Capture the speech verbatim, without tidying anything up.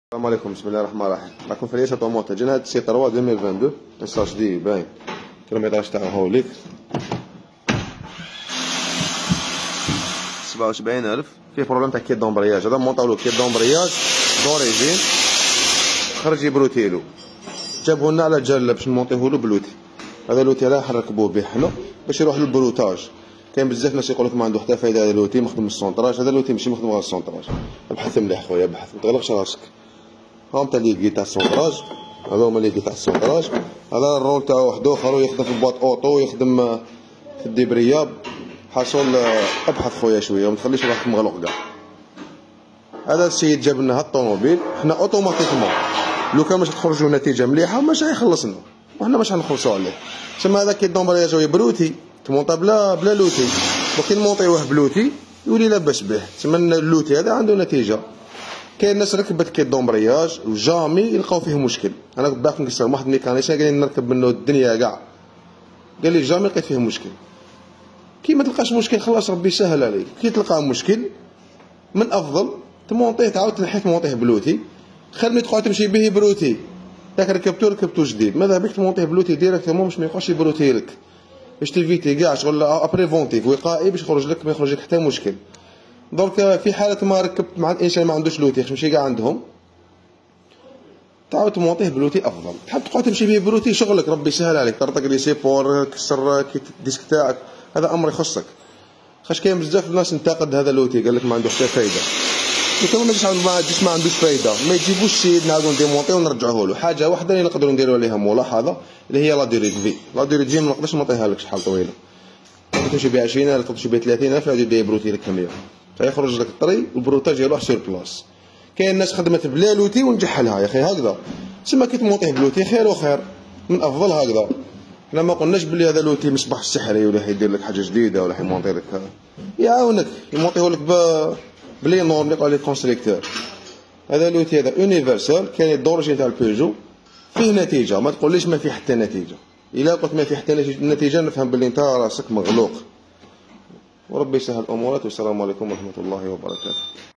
السلام عليكم. بسم الله الرحمن الرحيم. راكم في رياسة طوموطا. جينا هاد السي ثلاثة ألفين واثنين وعشرين ميساج دي باين كيلومتراج تاعو هاوليك سبعة وسبعين ألف. فيه بروبليم تاع كيت دومبرياج. هذا مونطاولو كيت دومبرياج دوريجين خرج يبروتيلو، جابونا على جال باش نمونطيهولو بلوتي. هذا لوتي راه حنركبوه به حنا باش يروح للبروتاج. كاين بزاف ناس يقولك ما عنده حتى فايده هذا لوتي مخدم السونطراج. هذا لوتي ماشي مخدم غير السونطراج. ابحث مليح خويا، ابحث ما تغلقش راسك. هاهم تاع لي تاع السونطراج، هذا هما لي تاع السونطراج. هذا الرول تاعو واحد اخر ويخدم في البواط اوطو، يخدم في الديبرياب. حصل ابحث خويا شويه وما تخليش روحك مغلوق كاع. هذا السيد جاب لنا هاد الطوموبيل، حنا اوتوماتيكمون لو كان باش تخرجوا نتيجه مليحه ماشي غيخلصنا وحنا باش نخلصوا عليه. تسمى هذا كي دومبرياج بلوتي تمونطا بلا بلا لوتي، وكي نمونطيوه بلوتي يولي لاباس به. تسمى اللوتي هذا عنده نتيجه. كاين ناس ركبت كي دومبرياج وجامي يلقاو فيه مشكل. انا باك نقصر واحد ميكانيسيان قال لي نركب منه الدنيا كاع، قال لي جامي لقيت فيه مشكل. كي ما تلقاش مشكل خلاص ربي يسهل عليك. كي تلقى مشكل من افضل تمونطيه تعاود تنحيه تمونطيه بلوتي، خير من تقعد تمشي به بروتي. ياك ركبتو ركبتو جديد، ماذا بك تمونطيه بلوتي ديريكتومون باش ما يبقاش يبروتي لك، باش تيفيتي كاع شغل ابريفونتيف وقائي باش يخرج لك ما يخرج لك حتى مشكل. دونك في حالة ما ركبت مع الانسان ما عندوش لوتي ماشي كاع عندهم، تعاود تمونطيه بلوتي افضل. تحب تقعد تمشي به بلوتي شغلك ربي يسهل عليك، طرطق لي سيبور كسر كيت الديسك تاعك، هذا امر يخصك. خاش كاين بزاف الناس انتقد هذا لوتي قال لك ما عنده حتى فايده. لو كان ما جيش ما جيش ما عندوش فايده ما يجيبوش السيد نعاودو نديمونطيو ونرجعوه له. حاجه واحده اللي نقدروا نديروا عليها ملاحظه اللي هي لا ديري في لا ديري في ما نقدرش نعطيها لك شحال طويله. تمشي ب عشرين ألف تمشي ب ثلاثين ألف يعاود يبدا يبروتي لك مية، فيخرج لك الطري والبروتاج يروح سور بلاص. كاين ناس خدمت بلا لوتي ونجحلها يا اخي هكذا. تسمى كي تمونطيه بلوتي خير وخير من افضل هكذا. حنا ما قلناش بلي هذا لوتي مصباح السحري ولا حيدير لك حاجه جديده ولا حيمونطي لك، يعاونك يمونطيه لك ب بلي نورم اللي قال لي كونستريكتور. هذا لوتي هذا يونيفرسال كاين الدورجين تاع البيجو فيه نتيجه. ما تقوليش ما فيه حتى نتيجه. الا قلت ما فيه حتى نتيجه نفهم بلي انت راسك مغلوق. وربي يسهل امورك. والسلام عليكم ورحمه الله وبركاته.